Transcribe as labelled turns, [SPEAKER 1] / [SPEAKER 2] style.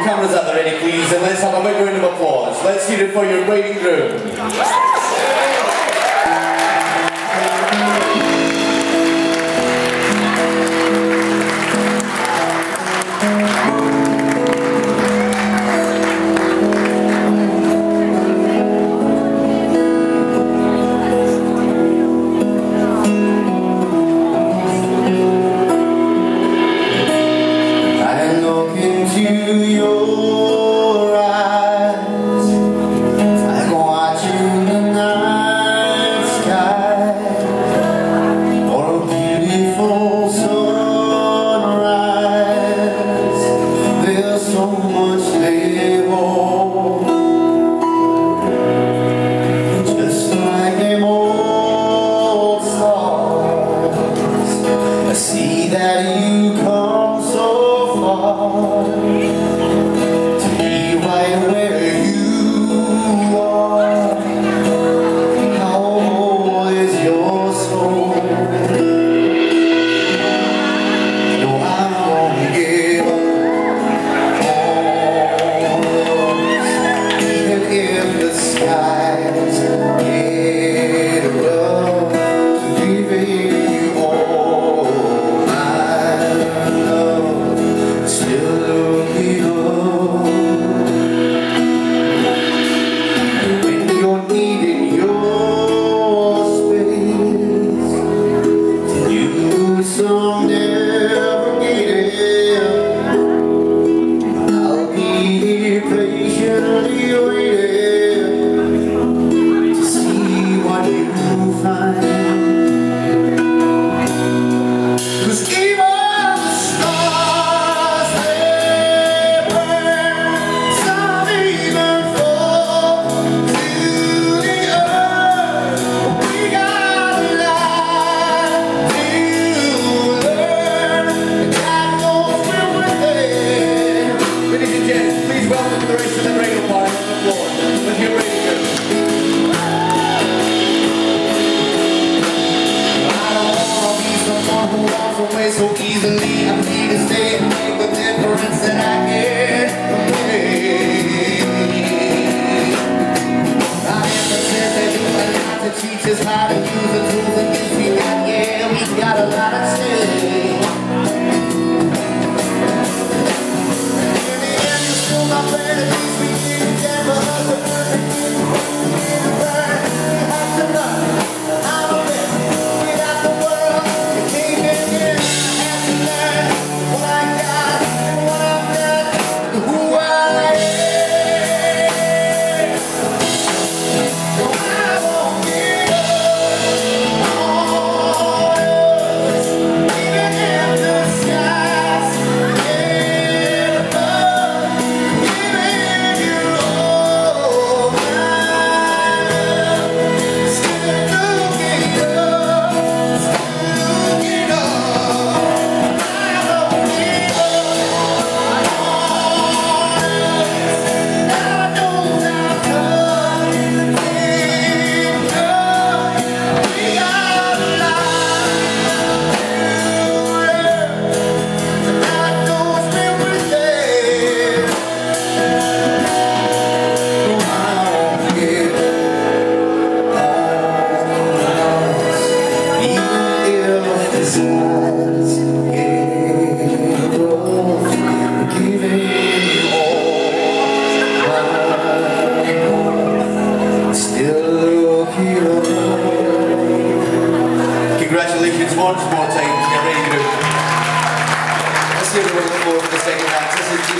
[SPEAKER 1] cameras at the ready, please, and let's have a big round of applause. Let's hear it for your bride and groom. So easily, I need to stay and make the difference that I can. I emphasize that you a lot to teach us how to use the tools and things we got. Yeah, we got a lot to say. In the end, you're still my friend. At least we didn't get for us to burn. We have to learn how to live without the world. You can't get in. Congratulations once more time. Get ready to go. Let's hear a little more for the second half. This is